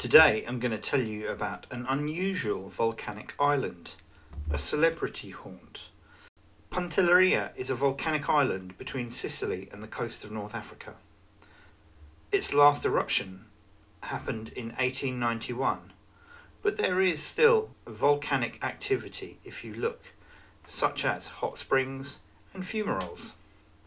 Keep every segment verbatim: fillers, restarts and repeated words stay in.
Today I'm going to tell you about an unusual volcanic island, a celebrity haunt. Pantelleria is a volcanic island between Sicily and the coast of North Africa. Its last eruption happened in eighteen ninety-one, but there is still volcanic activity if you look, such as hot springs and fumaroles.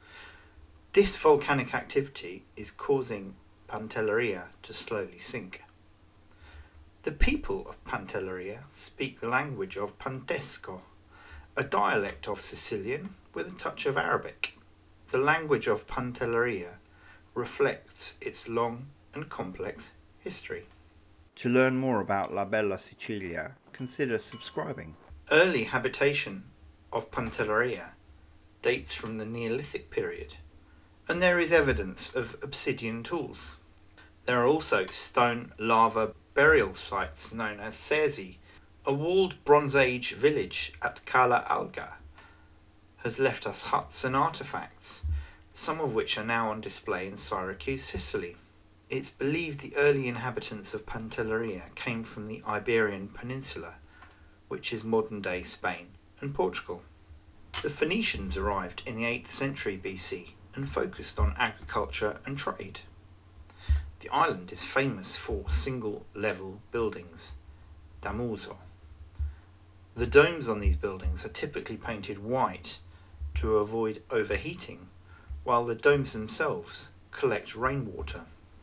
This volcanic activity is causing Pantelleria to slowly sink. The people of Pantelleria speak the language of Pantesco, a dialect of Sicilian with a touch of Arabic. The language of Pantelleria reflects its long and complex history. To learn more about La Bella Sicilia, consider subscribing. Early habitation of Pantelleria dates from the Neolithic period, and there is evidence of obsidian tools. There are also stone lava burial sites known as Cerzi. A walled Bronze Age village at Cala Alga has left us huts and artefacts, some of which are now on display in Syracuse, Sicily. It's believed the early inhabitants of Pantelleria came from the Iberian Peninsula, which is modern-day Spain and Portugal. The Phoenicians arrived in the eighth century B C and focused on agriculture and trade. The island is famous for single-level buildings, damuso. The domes on these buildings are typically painted white to avoid overheating, while the domes themselves collect rainwater.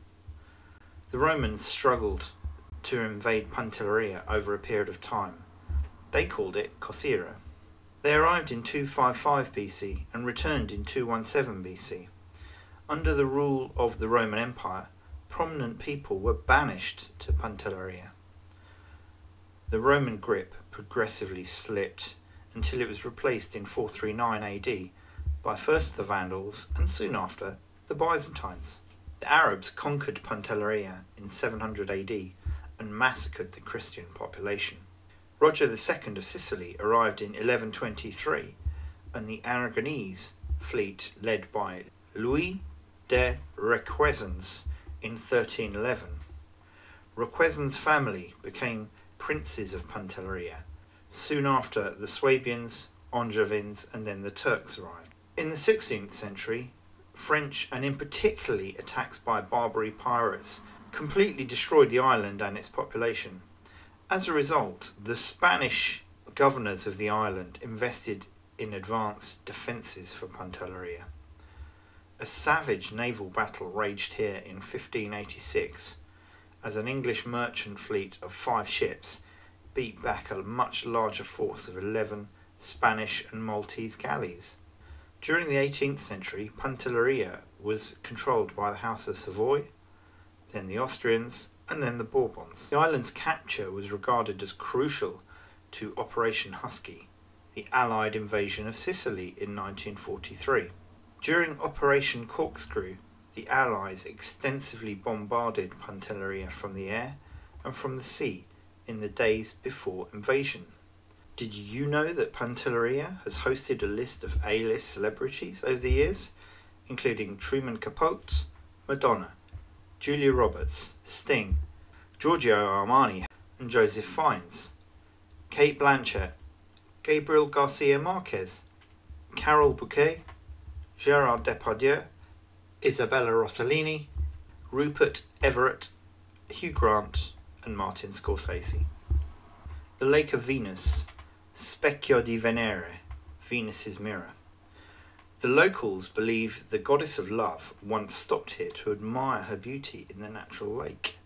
The Romans struggled to invade Pantelleria over a period of time. They called it Cosira. They arrived in two fifty-five B C and returned in two seventeen B C. Under the rule of the Roman Empire, prominent people were banished to Pantelleria. The Roman grip progressively slipped until it was replaced in four thirty-nine A D by first the Vandals and soon after the Byzantines. The Arabs conquered Pantelleria in seven hundred A D and massacred the Christian population. Roger the Second of Sicily arrived in eleven twenty-three, and the Aragonese fleet led by Louis de Requesens in thirteen eleven. Requesens' family became princes of Pantelleria. Soon after, the Swabians, Angevins and then the Turks arrived. In the sixteenth century, French and in particularly attacks by Barbary pirates completely destroyed the island and its population. As a result, the Spanish governors of the island invested in advanced defences for Pantelleria. A savage naval battle raged here in fifteen eighty-six as an English merchant fleet of five ships beat back a much larger force of eleven Spanish and Maltese galleys. During the eighteenth century, Pantelleria was controlled by the House of Savoy, then the Austrians, and then the Bourbons. The island's capture was regarded as crucial to Operation Husky, the Allied invasion of Sicily in nineteen forty-three. During Operation Corkscrew, the Allies extensively bombarded Pantelleria from the air and from the sea in the days before invasion. Did you know that Pantelleria has hosted a list of A-list celebrities over the years, including Truman Capote, Madonna, Julia Roberts, Sting, Giorgio Armani and Joseph Fiennes, Kate Blanchett, Gabriel Garcia Marquez, Carol Bouquet, Gerard Depardieu, Isabella Rossellini, Rupert Everett, Hugh Grant and Martin Scorsese. The Lake of Venus, Specchio di Venere, Venus's mirror. The locals believe the goddess of love once stopped here to admire her beauty in the natural lake.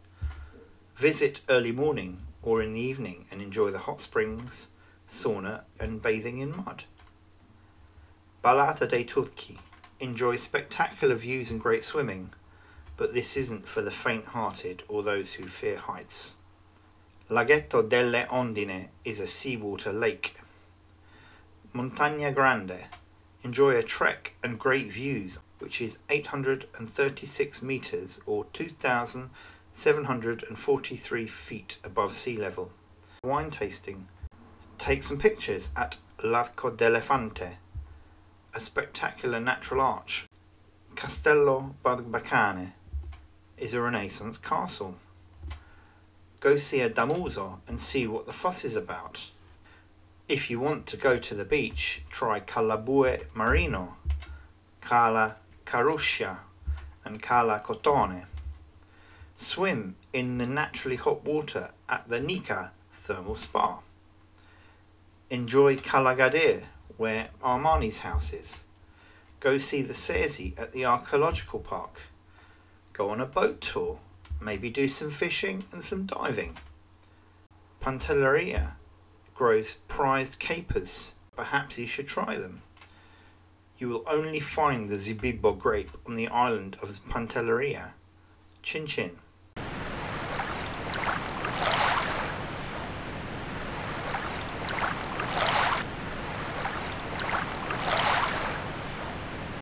Visit early morning or in the evening and enjoy the hot springs, sauna and bathing in mud. Ballata dei Turchi. Enjoy spectacular views and great swimming, but this isn't for the faint-hearted or those who fear heights. Laghetto delle Ondine is a seawater lake. Montagna Grande. Enjoy a trek and great views, which is eight hundred thirty-six metres or two thousand seven hundred forty-three feet above sea level. Wine tasting. Take some pictures at l'Arco d'Elefante, a spectacular natural arch. Castello Barbacane is a Renaissance castle. Go see a damusa and see what the fuss is about. If you want to go to the beach, try Calabue Marino, Cala Caruscia and Cala Cotone. Swim in the naturally hot water at the Nica thermal spa. Enjoy Cala Gadir, where Armani's house is. Go see the Cerzi at the archaeological park. Go on a boat tour. Maybe do some fishing and some diving. Pantelleria grows prized capers. Perhaps you should try them. You will only find the Zibibbo grape on the island of Pantelleria. Chin chin.